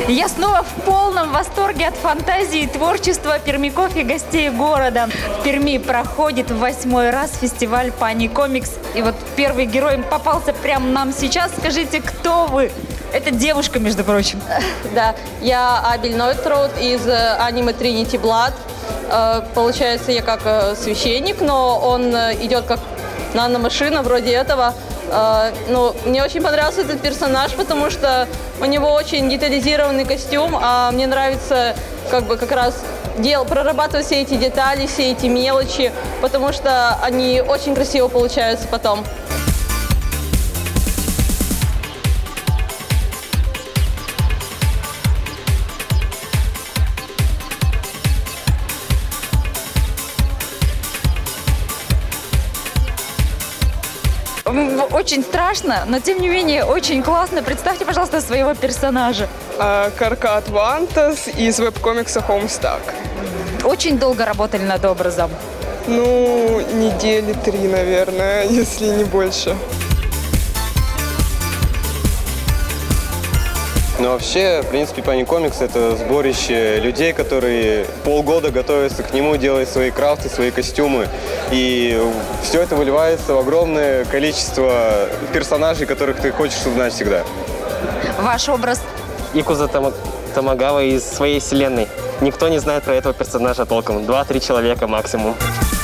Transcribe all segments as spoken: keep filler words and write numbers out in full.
Я снова в полном восторге от фантазии и творчества пермяков и гостей города. В Перми проходит в восьмой раз фестиваль Пани Комикс. И вот первый герой попался прямо нам сейчас. Скажите, кто вы? Это девушка, между прочим. Да, я Абель Нойтрут из аниме Trinity Blood. Получается, я как священник, но он идет как наномашина, вроде этого. Ну, мне очень понравился этот персонаж, потому что у него очень детализированный костюм, а мне нравится как бы как раз дел, прорабатывать все эти детали, все эти мелочи, потому что они очень красиво получаются потом. Очень страшно, но тем не менее очень классно. Представьте, пожалуйста, своего персонажа. Каркат Вантас из веб-комикса Homestuck. Очень долго работали над образом? Ну, недели три, наверное, если не больше. Но вообще, в принципе, Пани Комикс — это сборище людей, которые полгода готовятся к нему, делают свои крафты, свои костюмы. И все это выливается в огромное количество персонажей, которых ты хочешь узнать всегда. Ваш образ? Икуза Там... Тамагава из своей вселенной. Никто не знает про этого персонажа толком. Два-три человека максимум.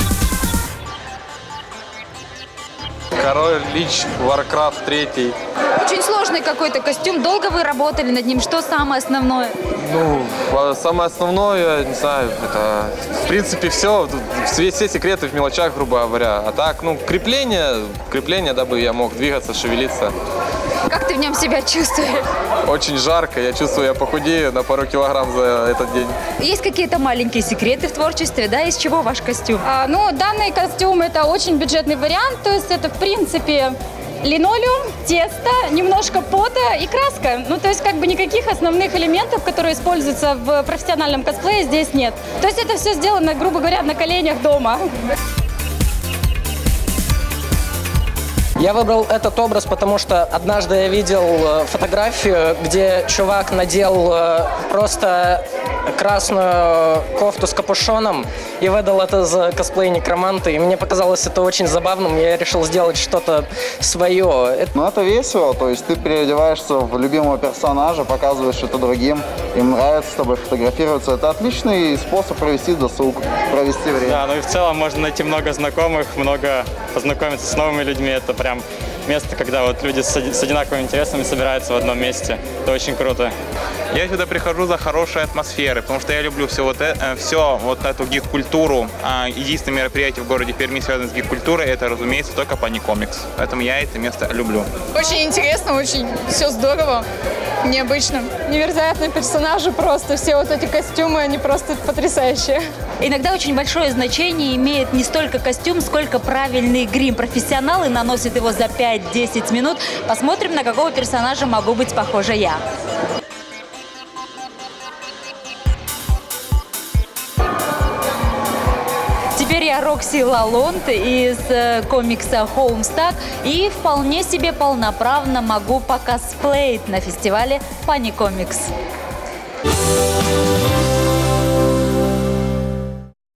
Король Лич, Warcraft три. Очень сложный какой-то костюм. Долго вы работали над ним? Что самое основное? Ну, самое основное, не знаю, это в принципе все, все, все секреты в мелочах, грубо говоря. А так, ну, крепление, крепление, дабы я мог двигаться, шевелиться. Как ты в нем себя чувствуешь? Очень жарко, я чувствую, я похудею на пару килограмм за этот день. Есть какие-то маленькие секреты в творчестве, да? Из чего ваш костюм? А, ну, данный костюм — это очень бюджетный вариант, то есть это, в принципе, линолеум, тесто, немножко пота и краска. Ну, то есть как бы никаких основных элементов, которые используются в профессиональном косплее, здесь нет. То есть это все сделано, грубо говоря, на коленях дома. Я выбрал этот образ, потому что однажды я видел фотографию, где чувак надел просто красную кофту с капюшоном и выдал это за косплей некроманта. И мне показалось это очень забавным, я решил сделать что-то свое. Ну, это весело, то есть ты переодеваешься в любимого персонажа, показываешь это другим, им нравится с тобой фотографироваться. Это отличный способ провести досуг, провести время. Да, ну и в целом можно найти много знакомых, много познакомиться с новыми людьми. Это прям место, когда вот люди с одинаковыми интересами собираются в одном месте. Это очень круто. Я сюда прихожу за хорошей атмосферой, потому что я люблю все вот, это, все, вот эту гик-культуру. Единственное мероприятие в городе Перми, связанное с гик-культурой, это, разумеется, только Пани Комикс. Поэтому я это место люблю. Очень интересно, очень все здорово, необычно. Невероятные персонажи просто, все вот эти костюмы, они просто потрясающие. Иногда очень большое значение имеет не столько костюм, сколько правильный грим. Профессионалы наносят его за пять-десять минут. Посмотрим, на какого персонажа могу быть похожа я. Теперь я Рокси Лалонт из э, комикса Homestuck и вполне себе полноправно могу покосплеить на фестивале Пани Комикс.